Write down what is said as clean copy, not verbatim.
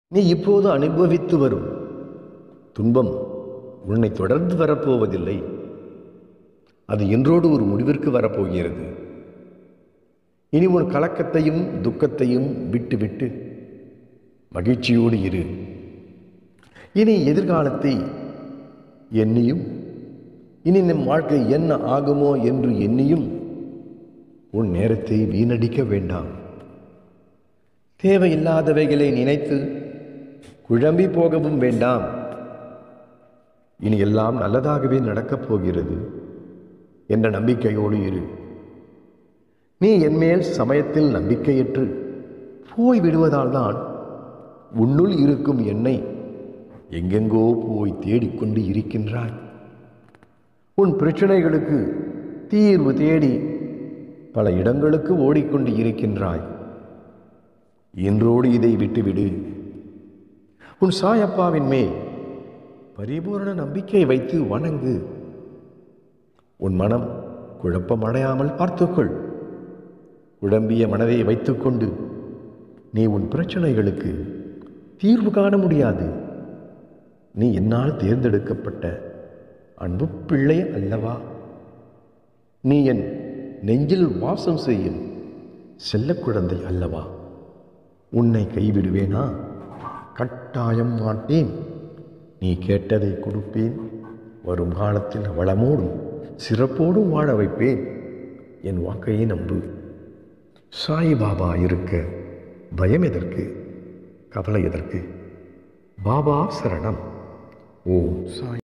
நீ இப்போது அனுபவித்து வரும் துன்பம் உன்னை தொடர்ந்து வரப்போவதில்லை. அது இன்றோடு ஒரு முடிவிற்கு வரப்போகிறது. இனி உன் கலக்கத்தையும் துக்கத்தையும் விட்டு மகிழ்ச்சியோடு இரு. இனி எதிர்காலத்தை எண்ணியும் இனி நம் வாழ்க்கை என்ன ஆகுமோ என்று எண்ணியும் உன் நேரத்தை வீணடிக்க வேண்டாம். தேவையில்லாதவைகளை நினைத்து குழம்பி போகவும் வேண்டாம். இனி எல்லாம் நல்லதாகவே நடக்கப் போகிறது என்ற நம்பிக்கையோடு இரு. நீ என்மேல் சமயத்தில் நம்பிக்கையற்று போய்விடுவதால் தான் உன்னுள் இருக்கும் என்னை எங்கெங்கோ போய் தேடிக்கொண்டு இருக்கின்றாய். உன் பிரச்சனைகளுக்கு தீர்வு தேடி பல இடங்களுக்கு ஓடிக்கொண்டு இருக்கின்றாய். இன்றோடு இதை விட்டுவிடு. உன் சாயப்பாவின் மேல் பரிபூரண நம்பிக்கை வைத்து வணங்கு. உன் மனம் குழப்பமடையாமல் பார்த்துக்கொள். குழம்பிய மனதை வைத்துக்கொண்டு நீ உன் பிரச்சனைகளுக்கு தீர்வு காண முடியாது. நீ என்னால் தேர்ந்தெடுக்கப்பட்ட அன்பு பிள்ளை அல்லவா? நீ என் நெஞ்சில் வாசம் செய்யும் செல்ல குழந்தை அல்லவா? உன்னை கைவிடுவேனா? கட்டாயம் மாட்டேன். நீ கேட்டதை கொடுப்பேன். வரும் காலத்தில் வளமோடும் சிறப்போடும் வாழ வைப்பேன். என் வாக்கையை நம்பு. சாய்பாபா இருக்க பயம் எதற்கு? கவலை எதற்கு? பாபா சரணம். ஓம் சாய்.